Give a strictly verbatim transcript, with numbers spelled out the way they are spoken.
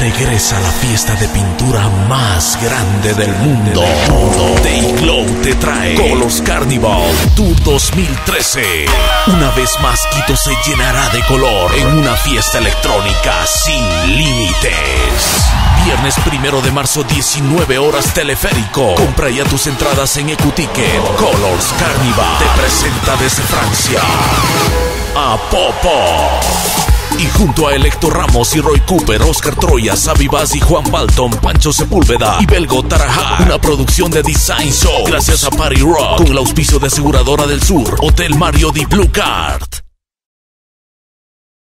regresa a la fiesta de pintura más grande del mundo. Dayglow te trae Colors Carnival Tour dos mil trece. Una vez más Quito se llenará de color en una fiesta electrónica sin límites. Viernes primero de marzo, diecinueve horas, Teleférico. Compra ya tus entradas en Ecuticket. Colors Carnival te presenta desde Francia a Popo. Y junto a Electo Ramos y Roy Cooper, Oscar Troya, Xavi Vaz y Juan Balton, Pancho Sepúlveda y Belgo Tarajá. Una producción de Design Show gracias a Party Rock, con el auspicio de Aseguradora del Sur, Hotel Mario di Blue Card.